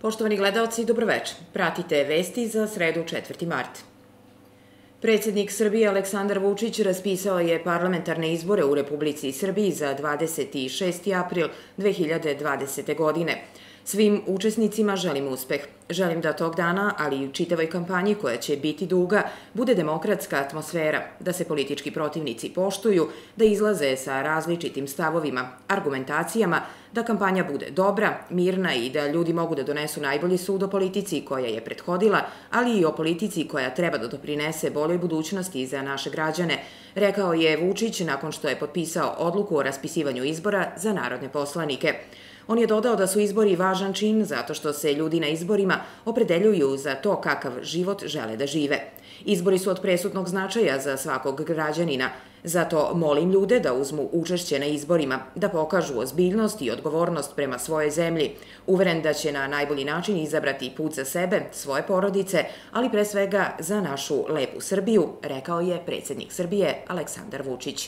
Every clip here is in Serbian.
Poštovani gledaoci, dobroveče. Pratite vesti za sredu 4. mart. Predsjednik Srbije Aleksandar Vučić raspisao je parlamentarne izbore u Republici Srbiji za 26. april 2020. godine. Svim učesnicima želim uspeh. Želim da tog dana, ali i u čitavoj kampanji koja će biti duga, bude demokratska atmosfera, da se politički protivnici poštuju, da izlaze sa različitim stavovima, argumentacijama, da kampanja bude dobra, mirna i da ljudi mogu da donesu najbolji sud o politici koja je prethodila, ali i o politici koja treba da doprinese boljoj budućnosti za naše građane, rekao je Vučić nakon što je potpisao odluku o raspisivanju izbora za narodne poslanike. On je dodao da su izbori važan čin zato što se ljudi na izborima opredeljuju za to kakav život žele da žive. Izbori su od presudnog značaja za svakog građanina, zato molim ljude da uzmu učešće na izborima, da pokažu ozbiljnost i odgovornost prema svojoj zemlji, uveren da će na najbolji način izabrati put za sebe, svoje porodice, ali pre svega za našu lepu Srbiju, rekao je predsjednik Srbije Aleksandar Vučić.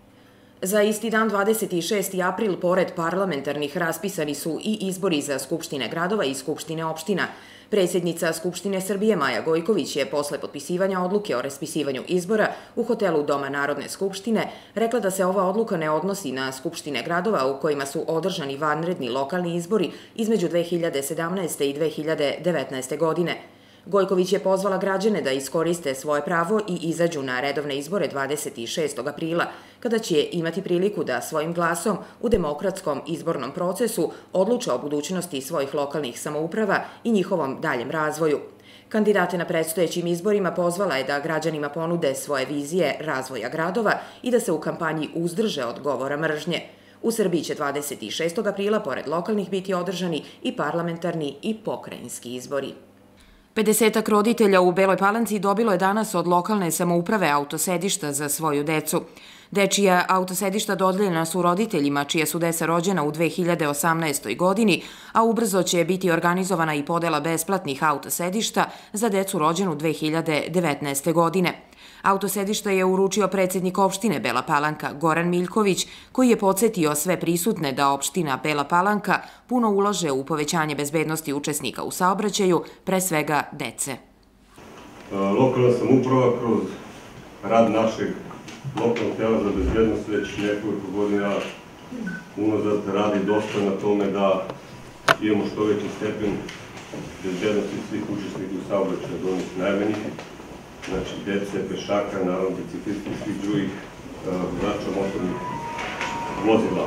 Za isti dan, 26. april, pored parlamentarnih, raspisani su i izbori za skupštine gradova i skupštine opština. Predsjednica Skupštine Srbije Maja Gojković je posle potpisivanja odluke o raspisivanju izbora u hotelu Doma Narodne skupštine rekla da se ova odluka ne odnosi na skupštine gradova u kojima su održani vanredni lokalni izbori između 2017. i 2019. godine. Gojković je pozvala građane da iskoriste svoje pravo i izađu na redovne izbore 26. aprila, kada će imati priliku da svojim glasom u demokratskom izbornom procesu odluče o budućnosti svojih lokalnih samouprava i njihovom daljem razvoju. Kandidate na predstojećim izborima pozvala je da građanima ponude svoje vizije razvoja gradova i da se u kampanji uzdrže od govora mržnje. U Srbiji će 26. aprila, pored lokalnih, biti održani i parlamentarni i pokrajinski izbori. 50 roditelja u Beloj Palanci dobilo je danas od lokalne samouprave autosedišta za svoju decu. Dečija autosedišta dodeljena su roditeljima čija su deca rođena u 2018. godini, a ubrzo će biti organizovana i podela besplatnih autosedišta za decu rođenu 2019. godine. Autosedišta je uručio predsjednik opštine Bela Palanka Goran Miljković, koji je podsjetio sve prisutne da opština Bela Palanka puno ulaže u povećanje bezbednosti učesnika u saobraćaju, pre svega dece. Lokalna samouprava kroz rad našeg lokalnog tela za bezbednost već nekoliko godina unazad radi dosta na tome da imamo što veći stepen bezbednosti svih učesnika u saobraćaju, od onih najmanjih, znači dece, pešaka, naravno biciklista i svih drugih vozača motornih vozila.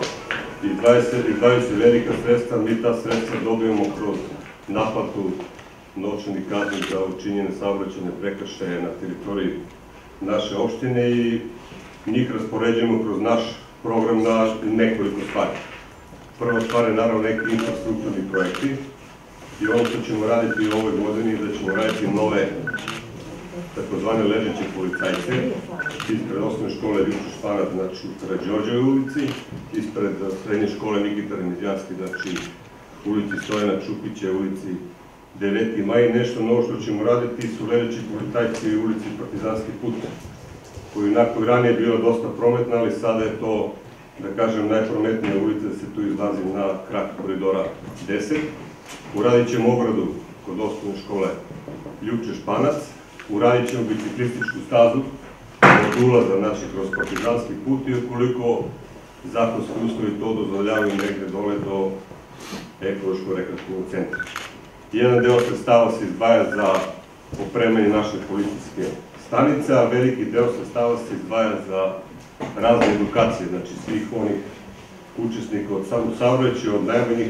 Izdaju se velika sredstva, mi ta sredstva dobijamo kroz naplatu novčanih kazni za učinjene saobraćajne prekršaje na teritoriji naše opštine i njih raspoređujemo kroz naš program na nekoliko stvari. Prva stvar je naravno neki infrastrukturni projekti i ono što ćemo raditi u ovoj godini da ćemo raditi nove takozvane ležeće policajce ispred osnovne škole Ljuša Španac, znači u Karađorđevoj ulici, ispred srednje škole Nikita Remizjanski, znači ulici Stojana Čupića, ulici 9. maj. Nešto novo što ćemo raditi su ležeći policajci u ulici Partizanski put, koji onako ranije bila dosta prometna, ali sada je to, da kažem, najprometnija ulica da se tu izlazi na krak koridora 10. Uradit ćemo ogradu kod osnovne škole Ljuče Španac, uradit ćemo biciklističku stazu od ulaza, znači kroz Partizanski put i ukoliko zakonski uslovi to dozvoljavaju negde dole do ekološko-rekreativnog centra. Jedan deo sredstava se izdvaja za opremanje naše policijske stanice, a veliki deo sredstava se izdvaja za razne edukacije, znači svih onih učesnika od samog saobraćaja, od najmanjih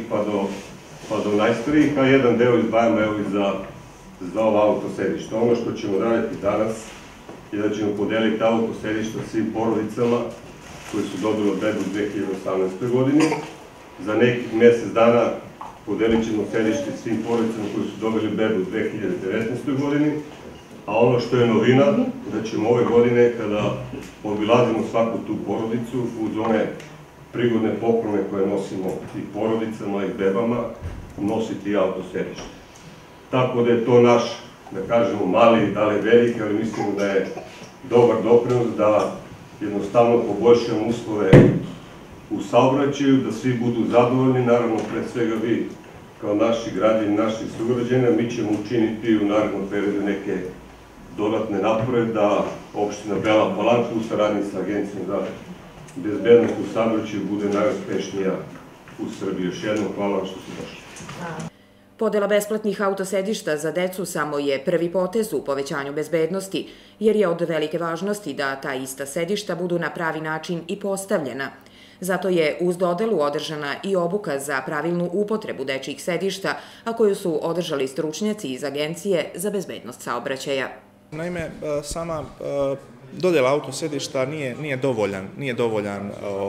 pa do najstarijih, a jedan deo izdvajamo evo i za ova autosedišta. Ono što ćemo raditi danas je da ćemo podeliti autosedišta svim porodicama koji su dobili bebu u 2018. godini. Za nekih mesec dana podelit ćemo sedište svim porodicama koji su dobili bebu u 2019. godini, a ono što je novina, da ćemo ove godine, kada obilazimo svaku tu porodicu, uz one prigodne poklone koje nosimo i porodicama i bebama, nositi i autosedište. Tako da je to naš, da kažemo, mali, da li veliki, ali mislimo da je dobar doprinos da jednostavno poboljšamo uslove u saobraćaju, da svi budu zadovoljni, naravno, pre svega vi kao naši građani, naši sugrađani, mi ćemo učiniti u narednom periodu neke dodatne napore da opština Bela Palanka u saradnji sa Agencijom za bezbednost u saobraćaju bude najuspešnija u Srbiji. Još jednom hvala vam što ste došli. Podela besplatnih autosedišta za decu samo je prvi potez u povećanju bezbednosti, jer je od velike važnosti da ta ista sedišta budu na pravi način i postavljena. Zato je uz dodelu održana i obuka za pravilnu upotrebu dečjih sedišta, a koju su održali stručnjaci iz Agencije za bezbednost saobraćaja. Naime, sama dodjela autosedišta nije dovoljan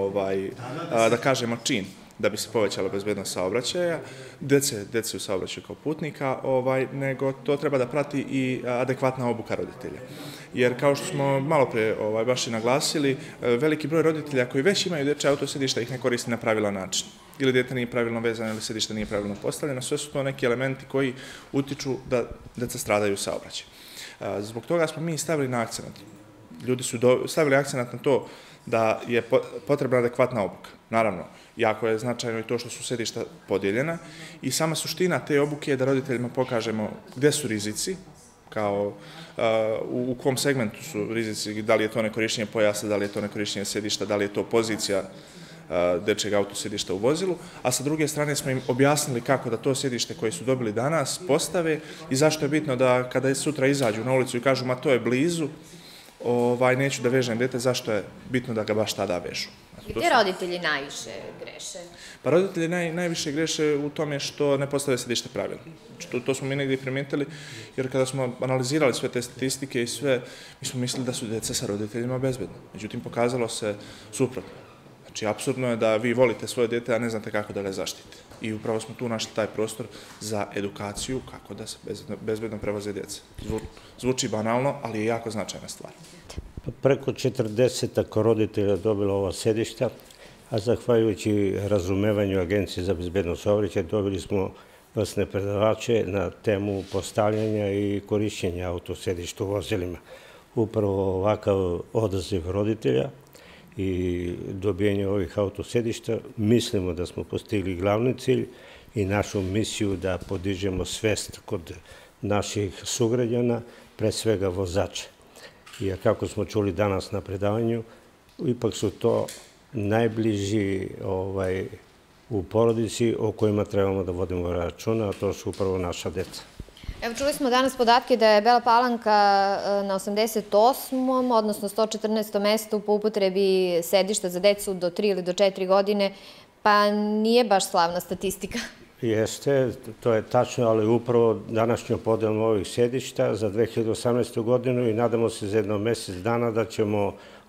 da kažemo čin da bi se povećala bezbednost saobraćaja, dece u saobraćaju kao putnika, nego to treba da prati i adekvatna obuka roditelja. Jer kao što smo malo pre baš i naglasili, veliki broj roditelja koji već imaju dečje autosedišta ih ne koristi na pravilan način. Ili dete nije pravilno vezano, ili sedište nije pravilno postavljeno, sve su to neki elementi koji utiču da deca stradaju u saobraćaju. Zbog toga smo mi stavili na akcenat. Ljudi su stavili akcenat na to da je potrebna adekvatna obuka. Naravno, jako je značajno i to što su sedišta podijeljena i sama suština te obuke je da roditeljima pokažemo gde su rizici, kao u kom segmentu su rizici, da li je to nekorišćenje pojasa, da li je to nekorišćenje sedišta, da li je to pozicija dečjeg autosedišta u vozilu, a sa druge strane smo im objasnili kako da to sedište koje su dobili danas postave i zašto je bitno da kada sutra izađu na ulicu i kažu ma to je blizu, neću da vežem dete, zašto je bitno da ga baš tada vežu. Gdje roditelji najviše greše? Pa roditelji najviše greše u tome što ne postave sedište pravilno. To smo mi negdje primetili, jer kada smo analizirali sve te statistike i sve, mi smo mislili da su deca sa roditeljima bezbedna. Međutim, pokazalo se suprotno. Znači, apsurdno je da vi volite svoje dete, a ne znate kako da ga zaštite. I upravo smo tu našli taj prostor za edukaciju kako da se bezbedno prevoze djeca. Zvuči banalno, ali je jako značajna stvar. Preko 40 roditelja dobilo ova sedišta, a zahvaljujući razumevanju Agencije za bezbednost saobraćaja dobili smo vrsne predavače na temu postavljanja i korišćenja autosedišta u vozilima. Upravo ovakav odaziv roditelja i dobijanje ovih autosedišta mislimo da smo postigli glavni cilj i našu misiju da podižemo svest kod naših sugrađana, pre svega vozača. Jer kako smo čuli danas na predavanju, ipak su to najbliži u porodici o kojima trebamo da vodimo računa, a to su upravo naša deca. Evo, čuli smo danas podatke da je Bela Palanka na 88. odnosno 114. mestu po upotrebi sedišta za decu do 3 ili do 4 godine, pa nije baš slavna statistika. Jeste, to je tačno, ali upravo današnjom podelom ovih sedišta za 2018. godinu i nadamo se za jedno mjesec dana da ćemo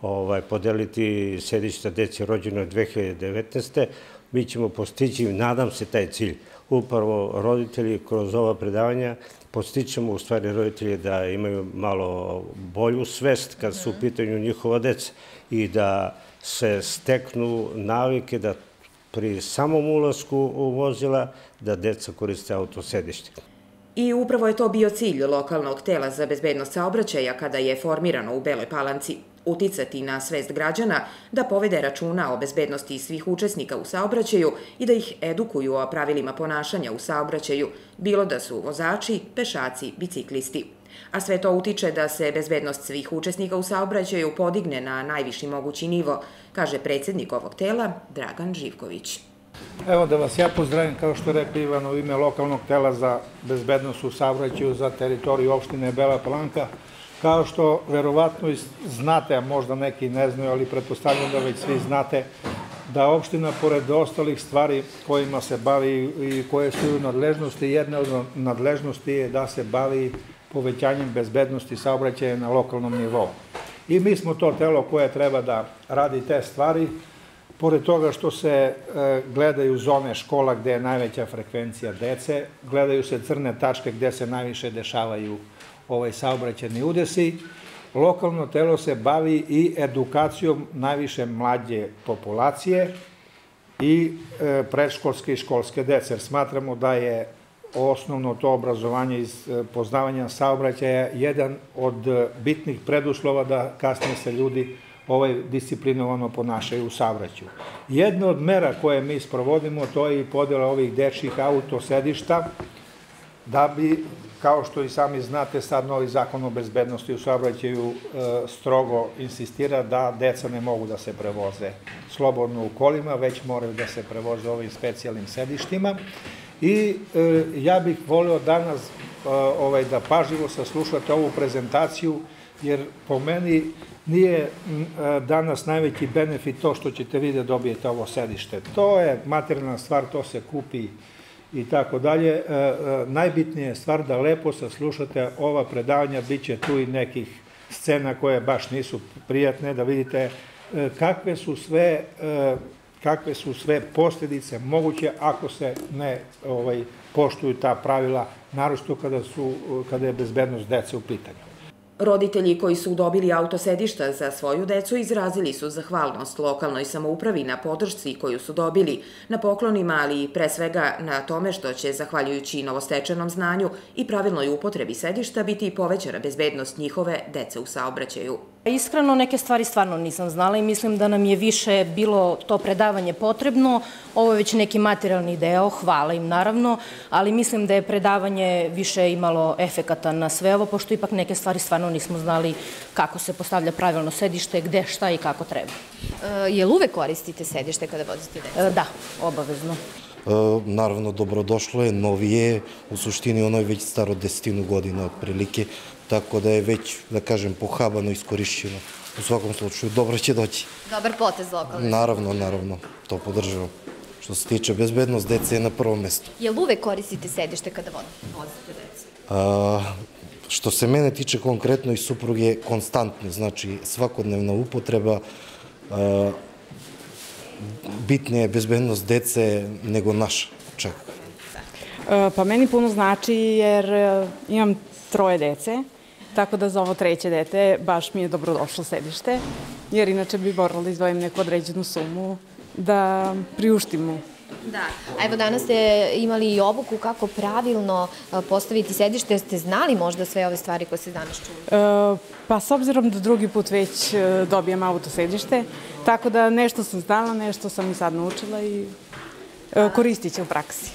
podeliti sedišta deci rođenoj 2019. Mi ćemo postići, nadam se, taj cilj. Upravo roditelji kroz ova predavanja postičemo u stvari roditelji da imaju malo bolju svest kad su u pitanju njihova deca i da se steknu navike da pri samom ulasku u vozila da deca koriste autosedište. I upravo je to bio cilj lokalnog tela za bezbednost saobraćaja kada je formirano u Beloj Palanci. Uticati na svest građana da povede računa o bezbednosti svih učesnika u saobraćaju i da ih edukuju o pravilima ponašanja u saobraćaju, bilo da su vozači, pešaci, biciklisti. A sve to utiče da se bezbednost svih učesnika u saobraćaju podigne na najviši mogući nivo, kaže predsjednik ovog tela Dragan Živković. Evo da vas ja pozdravim, kao što je rekao Ivan, u ime lokalnog tela za bezbednost u saobraćaju za teritoriju opštine Bela Palanka. Kao što verovatno znate, a možda neki ne znaju, ali pretpostavljam da već svi znate, da opština, pored ostalih stvari kojima se bavi i koje su u nadležnosti, jedna od nadležnosti je da se bavi povećanjem bezbednosti saobraćaja na lokalnom nivou. I mi smo to telo koje treba da radi te stvari. Pored toga što se gledaju zone škola gde je najveća frekvencija dece, gledaju se crne tačke gde se najviše dešavaju saobraćajni udesi, lokalno telo se bavi i edukacijom najviše mlađe populacije i predškolske i školske dece. Jer smatramo da je osnovno to obrazovanje iz poznavanja saobraćaja jedan od bitnih preduslova da kasnije se ljudi disciplinovano ponašaju u saobraćaju. Jedna od mera koje mi sprovodimo, to je i podela ovih dečjih autosedišta, da bi, kao što i sami znate, sad novi zakon o bezbednosti u saobraćaju strogo insistira da deca ne mogu da se prevoze slobodno u kolima, već moraju da se prevoze ovim specijalnim sedištima. I ja bih volio danas da pažljivo saslušate ovu prezentaciju, jer po meni nije danas najveći benefit to što ćete vi da dobijete ovo sedište. To je materijalna stvar, to se kupi i tako dalje. Najbitnija je stvar da lepo saslušate ova predavanja, bit će tu i nekih scena koje baš nisu prijatne, da vidite kakve su sve posljedice moguće ako se ne poštuju ta pravila, naročito kada je bezbednost dece u pitanju. Roditelji koji su dobili autosedišta za svoju decu izrazili su zahvalnost lokalnoj samoupravi na podršci koju su dobili, na poklonima, ali i pre svega na tome što će, zahvaljujući novostečenom znanju i pravilnoj upotrebi sedišta, biti povećana bezbednost njihove dece u saobraćaju. Iskreno, neke stvari stvarno nisam znala i mislim da nam je više bilo to predavanje potrebno. Ovo je već neki materijalni deo, hvala im naravno, ali mislim da je predavanje više imalo efekata na sve ovo, pošto ipak neke stvari stvarno nismo znali kako se postavlja pravilno sedište, gde, šta i kako treba. Jel uvek koristite sedište kada vozite decu? Da, obavezno. Naravno, dobrodošlo je, novije, u suštini ono je već staro 10 godina otprilike, tako da je već, da kažem, pohabano, iskorišćeno. U svakom slučaju, dobro će doći. Dobar potez lokalne. Naravno, to podržavam. Što se tiče bezbednost, dece je na prvom mestu. Jel uvek koristite sedište kada vozite decu? Što se mene tiče konkretno i supruge, konstantno, znači svakodnevna upotreba, bitnija je bezbednost dece nego naša čak. Pa meni puno znači jer imam 3 dece, tako da za ovo 3. dete baš mi je dobrodošlo sedište, jer inače bi morala da izdvojim neku određenu sumu da priuštim mu. Da, a evo danas ste imali i obuku kako pravilno postaviti sedište, jer ste znali možda sve ove stvari koje se danas čuli? Pa s obzirom da drugi put već dobijam autosedište, tako da nešto sam znala, nešto sam i sad naučila i koristit će u praksi.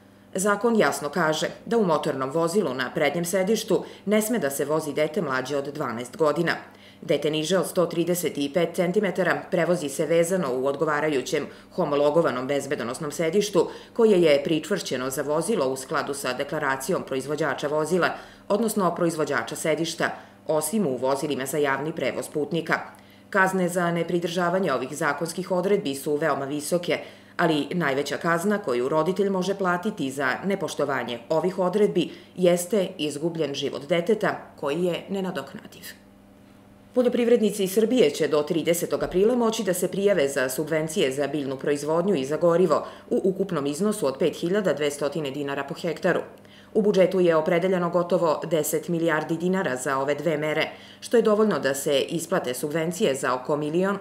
Zakon jasno kaže da u motornom vozilu na prednjem sedištu ne sme da se vozi dete mlađe od 12 godina. Dete niže od 135 cm prevozi se vezano u odgovarajućem homologovanom bezbedonosnom sedištu koje je pričvršćeno za vozilo u skladu sa deklaracijom proizvođača vozila, odnosno proizvođača sedišta, osim u vozilima za javni prevoz putnika. Kazne za nepridržavanje ovih zakonskih odredbi su veoma visoke, ali najveća kazna koju roditelj može platiti za nepoštovanje ovih odredbi jeste izgubljen život deteta koji je nenadoknadiv. Poljoprivrednici iz Srbije će do 30. aprila moći da se prijave za subvencije za biljnu proizvodnju i za gorivo u ukupnom iznosu od 5.200 dinara po hektaru. U budžetu je opredeljeno gotovo 10 milijardi dinara za ove dve mere, što je dovoljno da se isplate subvencije za oko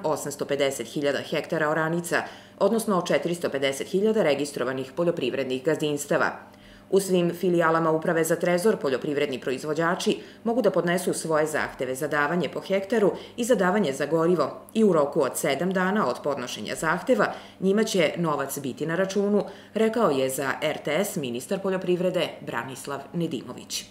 1.850.000 hektara oranica, odnosno 450.000 registrovanih poljoprivrednih gazdinstava. U svim filijalama Uprave za trezor poljoprivredni proizvođači mogu da podnesu svoje zahteve za davanje po hektaru i za davanje za gorivo i u roku od 7 dana od podnošenja zahteva njima će novac biti na računu, rekao je za RTS ministar poljoprivrede Branislav Nedimović.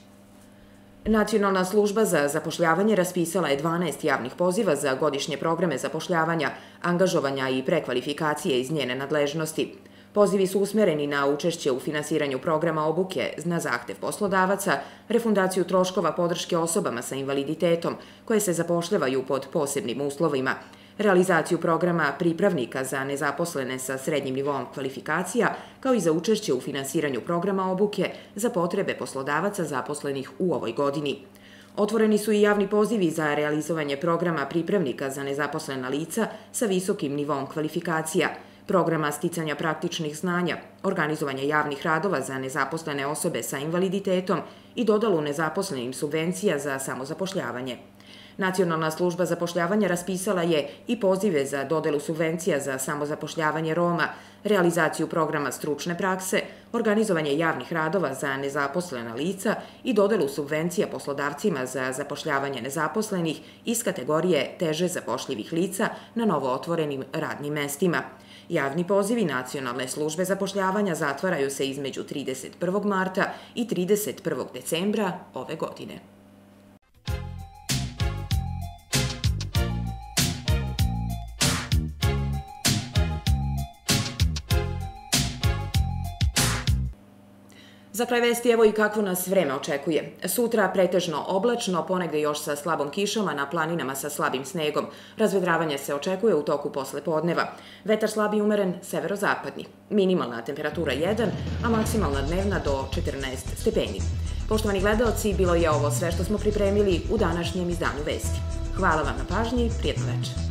Nacionalna služba za zapošljavanje raspisala je 12 javnih poziva za godišnje programe zapošljavanja, angažovanja i prekvalifikacije iz njene nadležnosti. Pozivi su usmereni na učešće u finansiranju programa obuke na zahtev poslodavaca, refundaciju troškova podrške osobama sa invaliditetom koje se zapošljavaju pod posebnim uslovima, realizaciju programa pripravnika za nezaposlene sa srednjim nivoom kvalifikacija, kao i za učešće u finansiranju programa obuke za potrebe poslodavaca zaposlenih u ovoj godini. Otvoreni su i javni pozivi za realizovanje programa pripravnika za nezaposlena lica sa visokim nivoom kvalifikacija, programa sticanja praktičnih znanja, organizovanje javnih radova za nezaposlene osobe sa invaliditetom i dodalu nezaposlenim subvencija za samozapošljavanje. Nacionalna služba zapošljavanja raspisala je i pozive za dodelu subvencija za samozapošljavanje Roma, realizaciju programa stručne prakse, organizovanje javnih radova za nezaposlena lica i dodelu subvencija poslodavcima za zapošljavanje nezaposlenih iz kategorije teže zapošljivih lica na novo otvorenim radnim mestima. Javni pozivi Nacionalne službe zapošljavanja zatvaraju se između 31. marta i 31. decembra ove godine. Za kraj vesti evo i kakvo nas vreme očekuje. Sutra pretežno oblačno, ponegde još sa slabom kišom, a na planinama sa slabim snegom. Razvedravanje se očekuje u toku poslepodneva. Vetar slab i umeren severozapadni. Minimalna temperatura 1, a maksimalna dnevna do 14 stepeni. Poštovani gledaoci, bilo je ovo sve što smo pripremili u današnjem izdanju vesti. Hvala vam na pažnji, prijetno večer.